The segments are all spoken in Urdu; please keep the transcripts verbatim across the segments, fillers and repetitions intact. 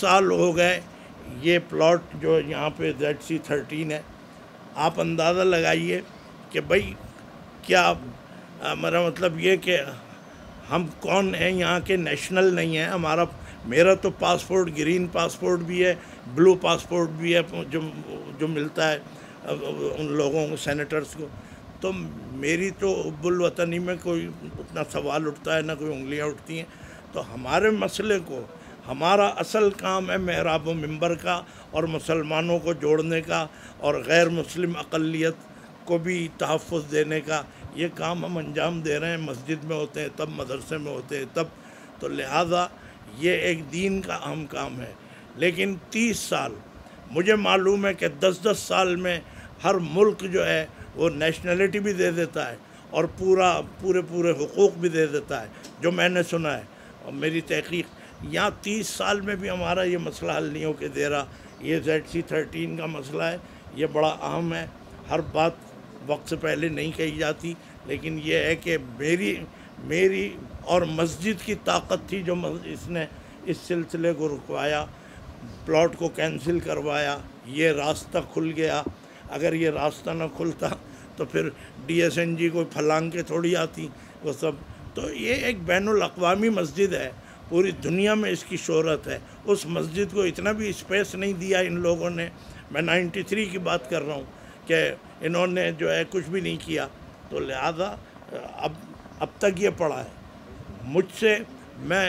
سال ہو گئے یہ پلاٹ جو یہاں پہ زیڈ سی تھرٹین ہے. آپ اندازہ لگائیے کہ بھائی کیا میرا مطلب یہ کہ ہم کون ہیں یہاں کے نیشنل نہیں ہیں. ہمارا میرا تو پاسپورٹ گرین پاسپورٹ بھی ہے, بلو پاسپورٹ بھی ہے جو جو ملتا ہے ان لوگوں کو سینیٹرز کو. تو میری تو حب الوطنی میں کوئی اتنا سوال اٹھتا ہے نہ کوئی انگلیاں اٹھتی ہیں. تو ہمارے مسئلے کو, ہمارا اصل کام ہے محراب و منبر کا اور مسلمانوں کو جوڑنے کا اور غیر مسلم اقلیت کو بھی تحفظ دینے کا. یہ کام ہم انجام دے رہے ہیں. مسجد میں ہوتے ہیں تب, مدرسے میں ہوتے ہیں تب. تو لہٰذا یہ ایک دین کا اہم کام ہے. لیکن تیس سال مجھے معلوم ہے کہ دس دس سال میں ہر ملک جو ہے وہ نیشنلٹی بھی دے دیتا ہے اور پورا پورے پورے حقوق بھی دے دیتا ہے, جو میں نے سنا ہے. اور میری تحقیق یہاں تیس سال میں بھی ہمارا یہ مسئلہ حل نہیں ہو کے دے رہا. یہ زیڈ سی تھرٹین کا مسئلہ ہے, یہ بڑا اہم ہے. ہر بات وقت سے پہلے نہیں کہی جاتی, لیکن یہ ہے کہ میری میری اور مسجد کی طاقت تھی جو اس نے اس سلسلے کو رکوایا, پلاٹ کو کینسل کروایا. یہ راستہ کھل گیا. اگر یہ راستہ نہ کھلتا تو پھر ڈی ایس این جی کو پھلانگ کے تھوڑی آتی وہ سب. تو یہ ایک بین الاقوامی مسجد ہے, پوری دنیا میں اس کی شہرت ہے. اس مسجد کو اتنا بھی اسپیس نہیں دیا ان لوگوں نے. میں نائنٹی تھری کی بات کر رہا ہوں کہ انہوں نے جو ہے کچھ بھی نہیں کیا. تو لہذا اب اب تک یہ پڑا ہے. مجھ سے, میں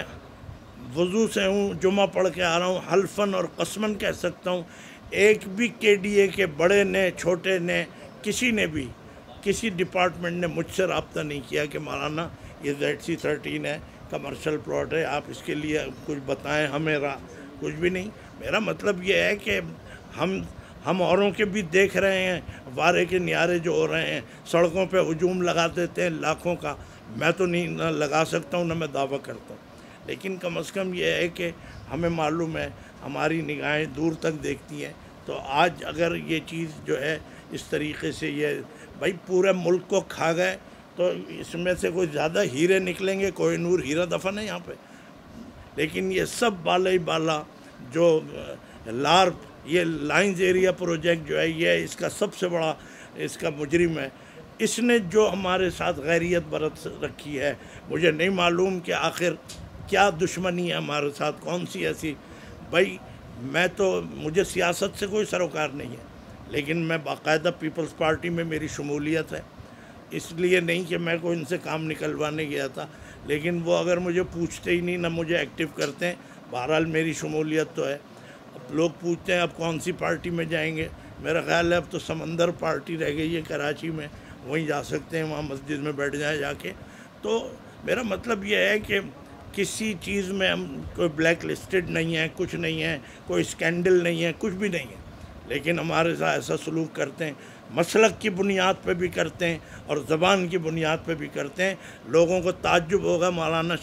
وضو سے ہوں, جمعہ پڑھ کے آ رہا ہوں, حلفاً اور قسماً کہہ سکتا ہوں ایک بھی کے ڈی اے کے بڑے نے چھوٹے نے کسی نے بھی کسی ڈپارٹمنٹ نے مجھ سے رابطہ نہیں کیا کہ مولانا یہ زیڈ سی تھرٹین ہے, کمرشل پلاٹ ہے, آپ اس کے لیے کچھ بتائیں ہمیں. را کچھ بھی نہیں. میرا مطلب یہ ہے کہ ہم ہم اوروں کے بھی دیکھ رہے ہیں وارے کے نیارے جو ہو رہے ہیں, سڑکوں پہ ہجوم لگا دیتے ہیں لاکھوں کا. میں تو نہیں نہ لگا سکتا ہوں نہ میں دعویٰ کرتا ہوں, لیکن کم از کم یہ ہے کہ ہمیں معلوم ہے, ہماری نگاہیں دور تک دیکھتی ہیں. تو آج اگر یہ چیز جو ہے اس طریقے سے یہ بھائی پورے ملک کو کھا گئے تو اس میں سے کوئی زیادہ ہیرے نکلیں گے. کوہ نور ہیرا دفن ہے یہاں پہ. لیکن یہ سب بالا ہی بالا جو لارپ, یہ لائنز ایریا پروجیکٹ جو ہے یہ اس کا سب سے بڑا اس کا مجرم ہے. اس نے جو ہمارے ساتھ غیریت برت رکھی ہے, مجھے نہیں معلوم کہ آخر کیا دشمنی ہے ہمارے ساتھ, کون سی ایسی. بھائی میں تو, مجھے سیاست سے کوئی سروکار نہیں ہے, لیکن میں باقاعدہ پیپلز پارٹی میں میری شمولیت ہے. اس لیے نہیں کہ میں کوئی ان سے کام نکلوانے گیا تھا, لیکن وہ اگر مجھے پوچھتے ہی نہیں, نہ مجھے ایکٹیو کرتے ہیں. بہرحال میری شمولیت تو ہے. اب لوگ پوچھتے ہیں اب کون سی پارٹی میں جائیں گے. میرا خیال ہے اب تو سمندر پارٹی رہ گئی ہے کراچی میں, وہیں جا سکتے ہیں, وہاں مسجد میں بیٹھ جائیں جا کے. تو میرا مطلب یہ ہے کہ کسی چیز میں ہم کوئی بلیک لسٹڈ نہیں ہے, کچھ نہیں ہے, کوئی اسکینڈل نہیں ہے, کچھ بھی نہیں ہے. لیکن ہمارے ساتھ ایسا سلوک کرتے ہیں, مسلک کی بنیاد پہ بھی کرتے ہیں اور زبان کی بنیاد پہ بھی کرتے ہیں. لوگوں کو تعجب ہوگا مولانا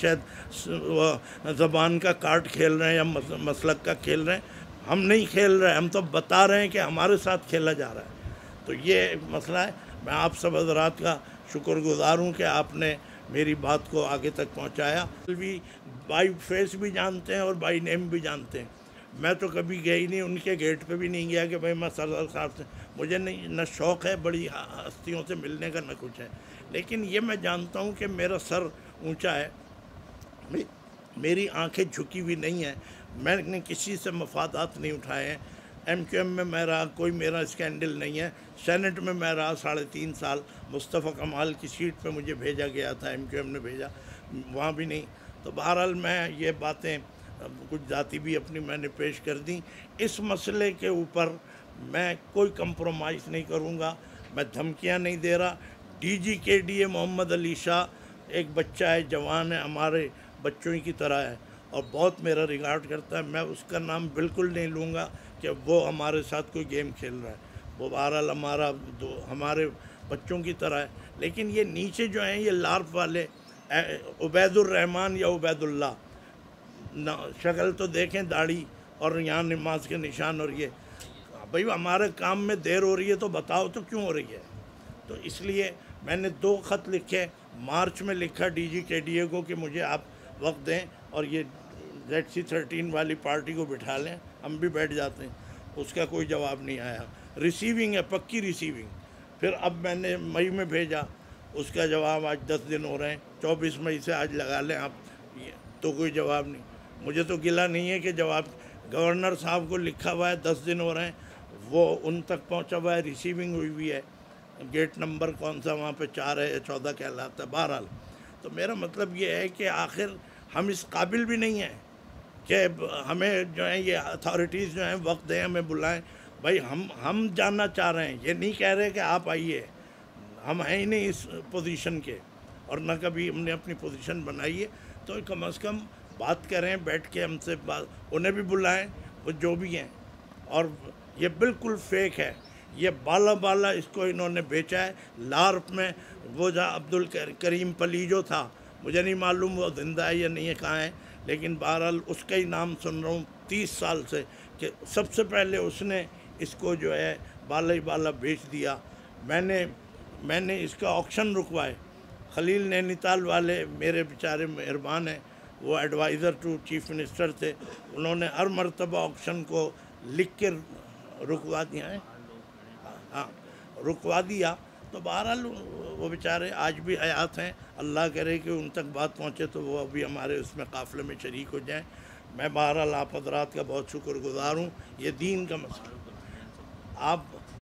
شاید زبان کا کارڈ کھیل رہے ہیں یا مسلک کا کھیل رہے ہیں. ہم نہیں کھیل رہے, ہم تو بتا رہے ہیں کہ ہمارے ساتھ کھیلا جا رہا ہے. تو یہ مسئلہ ہے. میں آپ سب حضرات کا شکر گزار ہوں کہ آپ نے میری بات کو آگے تک پہنچایا. بھی بائی فیس بھی جانتے ہیں اور بائی نیم بھی جانتے ہیں. میں تو کبھی گیا ہی نہیں, ان کے گیٹ پہ بھی نہیں گیا کہ بھائی میں سردار صاحب سے, مجھے نہیں, نہ شوق ہے بڑی ہستیوں سے ملنے کا نہ کچھ ہے. لیکن یہ میں جانتا ہوں کہ میرا سر اونچا ہے, میری آنکھیں جھکی ہوئی نہیں ہیں. میں نے کسی سے مفادات نہیں اٹھائے ہیں. ایم کیو ایم میں میں رہا, کوئی میرا اسکینڈل نہیں ہے. سینٹ میں میں رہا ساڑھے تین سال, مصطفیٰ کمال کی سیٹ پہ مجھے بھیجا گیا تھا, ایم کیو ایم نے بھیجا, وہاں بھی نہیں. تو بہرحال میں یہ باتیں کچھ ذاتی بھی اپنی میں نے پیش کر دیں. اس مسئلے کے اوپر میں کوئی کمپرومائز نہیں کروں گا. میں دھمکیاں نہیں دے رہا. ڈی جی کے ڈی اے محمد علی شاہ ایک بچہ ہے, جوان ہے, ہمارے بچوں کی طرح ہے اور بہت میرا ریگارڈ کرتا ہے. میں اس کا نام بالکل نہیں لوں گا کہ وہ ہمارے ساتھ کوئی گیم کھیل رہا ہے. وہ بہرحال ہمارا دو ہمارے بچوں کی طرح ہے. لیکن یہ نیچے جو ہیں یہ لارپ والے, عبید الرحمن یا عبید اللہ, شکل تو دیکھیں, داڑھی اور یہاں نماز کے نشان. اور یہ بھائی ہمارے کام میں دیر ہو رہی ہے تو بتاؤ تو کیوں ہو رہی ہے. تو اس لیے میں نے دو خط لکھے. مارچ میں لکھا ڈی جی کے ڈی اے کو کہ مجھے آپ وقت دیں اور یہ زیڈ سی تھرٹین والی پارٹی کو بٹھا لیں، ہم بھی بیٹھ جاتے ہیں. اس کا کوئی جواب نہیں آیا. ریسیونگ ہے، پکی ریسیونگ. پھر اب میں نے مئی میں بھیجا، اس کا جواب آج دس دن ہو رہے ہیں، چوبیس مئی سے آج لگا لیں آپ، تو کوئی جواب نہیں. مجھے تو گلہ نہیں ہے کہ جواب گورنر صاحب کو لکھا ہوا ہے، دس دن ہو رہے ہیں، وہ ان تک پہنچا ہوا ہے، ریسیونگ ہوئی ہوئی ہے. گیٹ نمبر کون سا وہاں پہ چار ہے یا چودہ کہلاتا ہے. بہرحال تو میرا مطلب یہ ہے کہ آخر ہم اس قابل بھی نہیں ہیں کہ ہمیں جو ہے یہ اتھارٹیز جو ہیں وقت دیں، ہمیں بلائیں. بھائی ہم ہم جاننا چاہ رہے ہیں، یہ نہیں کہہ رہے کہ آپ آئیے. ہم ہیں ہی نہیں اس پوزیشن کے، اور نہ کبھی ہم نے اپنی پوزیشن بنائی ہے. تو کم از کم بات کریں، بیٹھ کے ہم سے بات، انہیں بھی بلائیں، وہ جو بھی ہیں. اور یہ بالکل فیک ہے، یہ بالا بالا اس کو انہوں نے بیچا ہے لارپ میں. وہ جہاں عبد الکریم پلی جو تھا، مجھے نہیں معلوم وہ زندہ ہے یا نہیں ہے، کہاں ہے، لیکن بہرحال اس کا ہی نام سن رہا ہوں تیس سال سے کہ سب سے پہلے اس نے اس کو جو ہے بالا ہی بالا بیچ دیا. میں نے میں نے اس کا آکشن رکوائے. خلیل نینی تال والے میرے بیچارے مہربان ہیں، وہ ایڈوائزر ٹو چیف منسٹر تھے، انہوں نے ہر مرتبہ آکشن کو لکھ کے رکوا دیا ہے. ہاں رکوا دیا. تو بہرحال وہ بیچارے آج بھی حیات ہیں، اللہ کرے کہ ان تک بات پہنچے تو وہ ابھی ہمارے اس میں قافلے میں شریک ہو جائیں. میں بہرحال آپ حضرات کا بہت شکر گزار ہوں. یہ دین کا مسئلہ، آپ